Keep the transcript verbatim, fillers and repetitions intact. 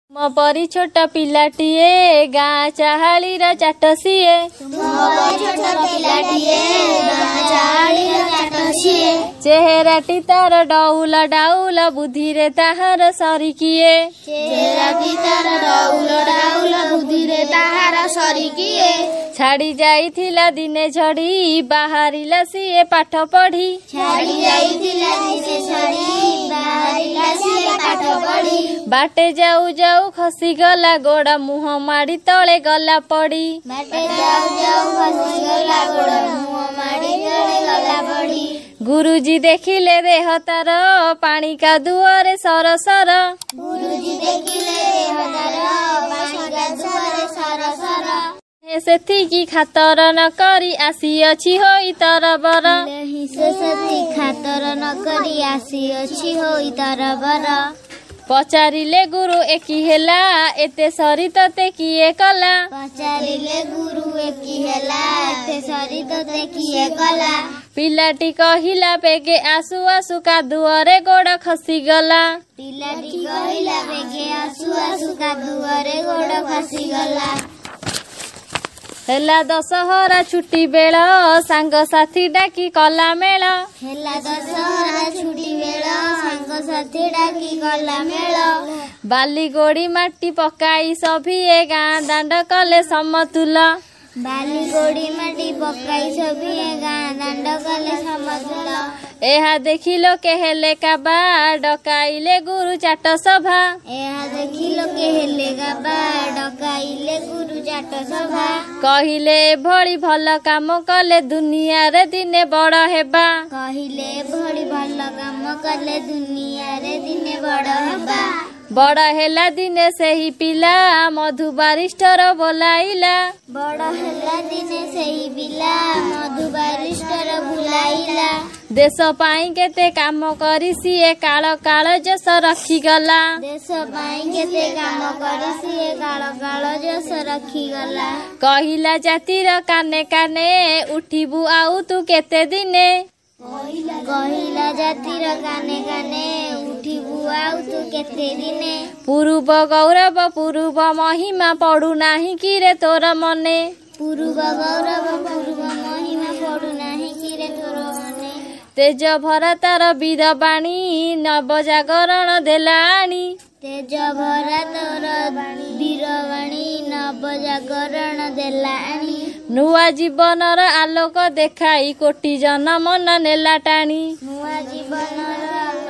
तुम परी छोटा पिलाटिए गाँ चाहालीर चाट सीए चेहराटी तार डौल डाउल बुद्धि रे ताहार सरिकिए छाड़ी जाइथिला दिने झड़ी बाहरिला सीए पाठ पढ़ी बाटे जाऊ जाऊ खसी गला गोड़ा मुह माड़ी तले गला पड़ी गुरुजी देखिले देह तार पानी का दुआरे सर सर सेथिकी खातर न करी आसी अछि होई तरबर खातर न करी आसी अछि होई तरबर पचारिले गुरु एकी हेला एते सरी तते किए कला पचारिले गुरु एकी हेला एते सरी तते किए कला पिलाटी कहिला बेगे आसु आसु कादुअरे गोड़ खसी गला पिलाटी कहिला बेगे आसु आसु कादुअरे गोड़ खसी गला हेला दशहरा छुट्टी बेल सांग साथी डाकी कला मेल हेला दशहरा छुट्टी बेल सांग साथी डाकी कला मेल बाली गोड़ी माटी पकाई सभिए गाँ दांड कले समतुल बाली गोड़ी माटी पकाई सभिए गाँ दांड कले समतुल एहा देखिलो के हेले काबा डकाइले गुरु चाट सभा एहा देखिलो के हेले काबा डकाइले गुरु चाट सभा कहिले भଳି भल काम कले दुनिया रे दिने बड़ हेबा कहिले भଳି भल काम कले दुनिया रे दिने बड़ हेबा बड़ हेला दिने सेही पिला मधु बारिष्टर बोलाइला बड़ हेला दिने सेही पिला मधु बारिष्टर बुलाइला देश पाई केते काम करी सिए काल काल जस रखीगला देश पाई केते काम करी सिए काल काल जस रखीगला कहिला जातिर काने काने उठिबु आउ तू केते दिने कहिला जातिर काने काने उठिबु आउ तू केते दिने पूर्व गौरव पूर्व महिमा पड़ू नाही कि रे तोर मने पूर्व गौरव पूर्व महिमा पड़ू नाही कि रे तोर मने तेज भरा तार वीर बाणी नव जागरण देलाणी तेज भरा तोर वीरवाणी नव जागरण देलाणी नुआ जीवनर आलोक देखाई कोटी जन मन नेला टाणी नुआ जीवनर